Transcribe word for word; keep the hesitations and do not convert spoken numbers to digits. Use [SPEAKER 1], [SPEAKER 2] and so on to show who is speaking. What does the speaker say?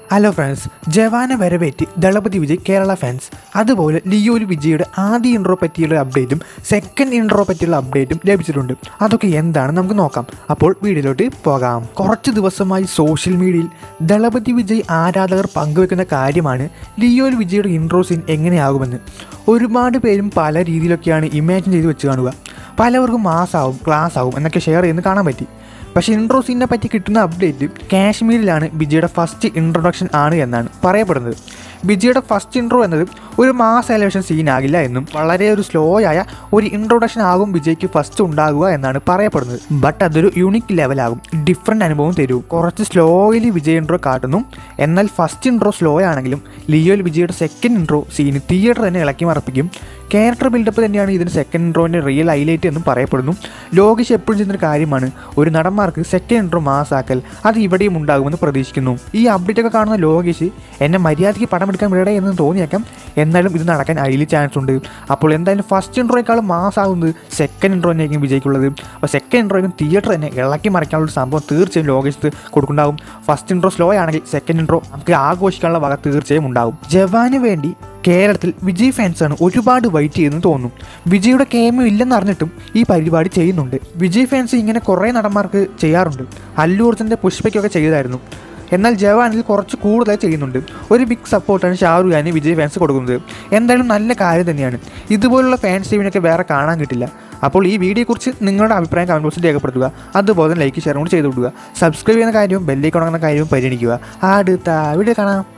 [SPEAKER 1] Hello friends, ജവാനെ വരവേറ്റ് Thalapathy Vijay Kerala fans. അതുപോലെ ലിയോയിൽ വിജയുടെ ആദ്യ ഇൻട്രോ പറ്റിയുള്ള അപ്ഡേറ്റും സെക്കൻഡ് ഇൻട്രോ പറ്റിയുള്ള അപ്ഡേറ്റും ലഭിച്ചിട്ടുണ്ട്. അതൊക്കെ എന്താണ് നമുക്ക് നോക്കാം. അപ്പോൾ വീഡിയോയിലോട്ട് പോകാം. കുറച്ച് ദിവസമായി സോഷ്യൽ മീഡിയയിൽ ദളപതി വിജയ് ആരാധകർ പങ്കുവെക്കുന്ന കാര്യമാണ് ലിയോയിൽ വിജയുടെ ഇൻട്രോ സീൻ എങ്ങനെയാകുമെന്ന്. ഒരുപാട് പേരും പല രീതിയിലൊക്കെയാണ് ഇമാജിൻ ചെയ്ത് വെച്ച് കാണുക. പലവർക്കും മാസാവും ക്ലാസ് ആവും എന്നൊക്കെ ഷെയർ ചെയ്യുന്ന കാണാൻ പറ്റി. പക്ഷേ ഇൻട്രോ സീനിനെ പറ്റി കിട്ടുന്ന അപ്ഡേറ്റ് കാശ്മീരിലാണ് വിജയുടെ ഫസ്റ്റ് ഇൻട്രൊഡക്ഷൻ ആണ് എന്നാണ് പറയപ്പെടുന്നത്. വിജയുടെ ഫസ്റ്റ് ഇൻട്രോ എന്നത് ഒരു മാസ് എലവേഷൻ സീനാകില്ല എന്നും വളരെ ഒരു സ്ലോ ആയ ഒരു ഇൻട്രൊഡക്ഷൻ ആകും വിജയ്ക്ക് ഫസ്റ്റ് ഉണ്ടാകുക എന്നാണ് പറയപ്പെടുന്നത്. ബട്ട് അതൊരു യൂണിക് ലെവലാകും, ഡിഫറെൻ്റ് അനുഭവം തരൂ. കുറച്ച് സ്ലോയിലി വിജയ് ഇൻട്രോ കാട്ടുന്നു. എന്നാൽ ഫസ്റ്റ് ഇൻട്രോ സ്ലോ ആണെങ്കിലും ലിയോയിൽ വിജയുടെ സെക്കൻഡ് ഇൻട്രോ സീന് തിയേറ്റർ തന്നെ ഇളക്കി മറപ്പിക്കും. ക്യാരക്ടർ ബിൽഡപ്പ് തന്നെയാണ് ഇതിന് സെക്കൻഡ് ഇൻട്രോൻ്റെ റിയൽ ഹൈലൈറ്റ് എന്നും പറയപ്പെടുന്നു. ലോകേഷ് എപ്പോഴും ചെയ്യുന്നൊരു കാര്യമാണ് ഒരു നടന്മാർക്ക് സെക്കൻഡ് ഇൻട്രോ മാസാക്കൽ. അത് ഇവിടെയും ഉണ്ടാകുമെന്ന് പ്രതീക്ഷിക്കുന്നു. ഈ അപ്ഡേറ്റ് ഒക്കെ കാണുന്ന ലോകേഷ് എന്നെ മര്യാദയ്ക്ക് പടം എടുക്കാൻ വിടേ എന്ന് തോന്നിയേക്കാം. എന്നാലും ഇത് നടക്കാൻ ഹൈലി ചാൻസ് ഉണ്ട്. അപ്പോൾ എന്തായാലും ഫസ്റ്റ് ഇൻട്രോയേക്കാളും മാസാകുന്നത് സെക്കൻഡ് ഇൻട്രോനായിരിക്കും വിജയ്ക്കുള്ളത്. അപ്പോൾ സെക്കൻഡ് ഇൻട്രോയ്ക്കും തിയേറ്റർ തന്നെ ഇളക്കി മറിക്കാനുള്ള സംഭവം തീർച്ചയായും ലോകേഷ് കൊടുക്കുന്നുണ്ടാകും. ഫസ്റ്റ് ഇൻട്രോ സ്ലോ ആണെങ്കിൽ സെക്കൻഡ് ഇൻട്രോ നമുക്ക് ആഘോഷിക്കാനുള്ള വക തീർച്ചയായും ഉണ്ടാകും. ജവാന് വേണ്ടി കേരളത്തിൽ വിജയ് ഫാൻസാണ് ഒരുപാട് വെയിറ്റ് ചെയ്യുന്നു തോന്നുന്നു. വിജയുടെ കേമോ ഇല്ലെന്ന് അറിഞ്ഞിട്ടും ഈ പരിപാടി ചെയ്യുന്നുണ്ട്. വിജയ് ഫാൻസ് ഇങ്ങനെ കുറേ നടന്മാർക്ക് ചെയ്യാറുണ്ട്. അല്ലു അർജുൻ്റെ പുഷ്പയ്ക്കൊക്കെ ചെയ്തായിരുന്നു. എന്നാൽ ജവാനിൽ കുറച്ച് കൂടുതലായി ചെയ്യുന്നുണ്ട്. ഒരു ബിഗ് സപ്പോർട്ടാണ് ഷാരൂഖ് ഖാന് വിജയ് ഫാൻസ് കൊടുക്കുന്നത്. എന്തായാലും നല്ല കാര്യം തന്നെയാണ്. ഇതുപോലുള്ള ഫാൻസ് ടീമിനൊക്കെ വേറെ കാണാൻ കിട്ടില്ല. അപ്പോൾ ഈ വീഡിയോയെക്കുറിച്ച് നിങ്ങളുടെ അഭിപ്രായം കമൻറ്റ് ബോക്സിൽ രേഖപ്പെടുത്തുക. അതുപോലെ ലൈക്ക് ഷെയർ കൂടി ചെയ്ത് കൊടുക്കുക. സബ്സ്ക്രൈബ് ചെയ്യുന്ന കാര്യവും ബെല്ലൈക്കൺ ഉണങ്ങുന്ന കാര്യവും പരിഗണിക്കുക. അടുത്ത വീഡിയോ കാണാം.